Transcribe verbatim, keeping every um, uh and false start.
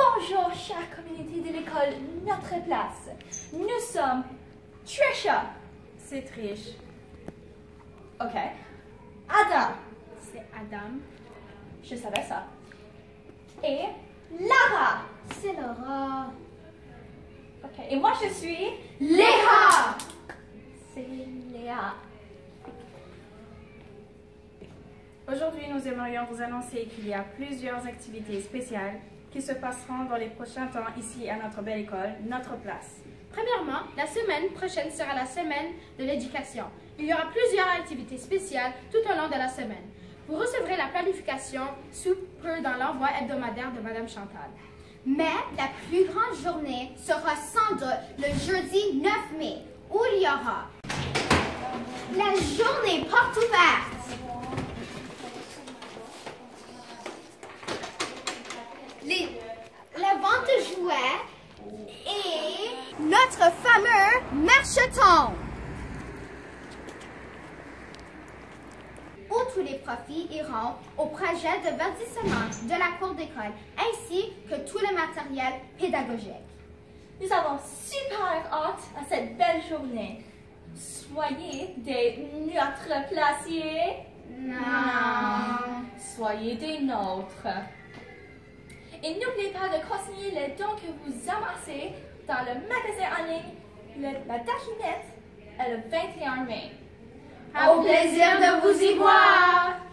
Bonjour, chère communauté de l'école Notre Place. Nous sommes Trisha. C'est Trish. OK. Adam. C'est Adam. Je savais ça. Et Lara. C'est Laura. OK. Et moi, je suis Léa. C'est Léa. Aujourd'hui, nous aimerions vous annoncer qu'il y a plusieurs activités spéciales qui se passeront dans les prochains temps ici à notre belle école, Notre Place. Premièrement, la semaine prochaine sera la semaine de l'éducation. Il y aura plusieurs activités spéciales tout au long de la semaine. Vous recevrez la planification sous peu dans l'envoi hebdomadaire de Madame Chantal. Mais la plus grande journée sera sans doute le jeudi neuf mai, où il y aura la journée porte ouverte, les, la vente de jouets et notre fameux marcheton, où tous les profits iront au projet de verdissement de la cour d'école, ainsi que tout le matériel pédagogique. Nous avons super hâte à cette belle journée. Soyez des notre placiers. Non. Soyez des nôtres. Et n'oubliez pas de consigner les dons que vous amassez dans le magasin en ligne, le- la Dakinette, le vingt et un mai. Au plaisir de vous y voir!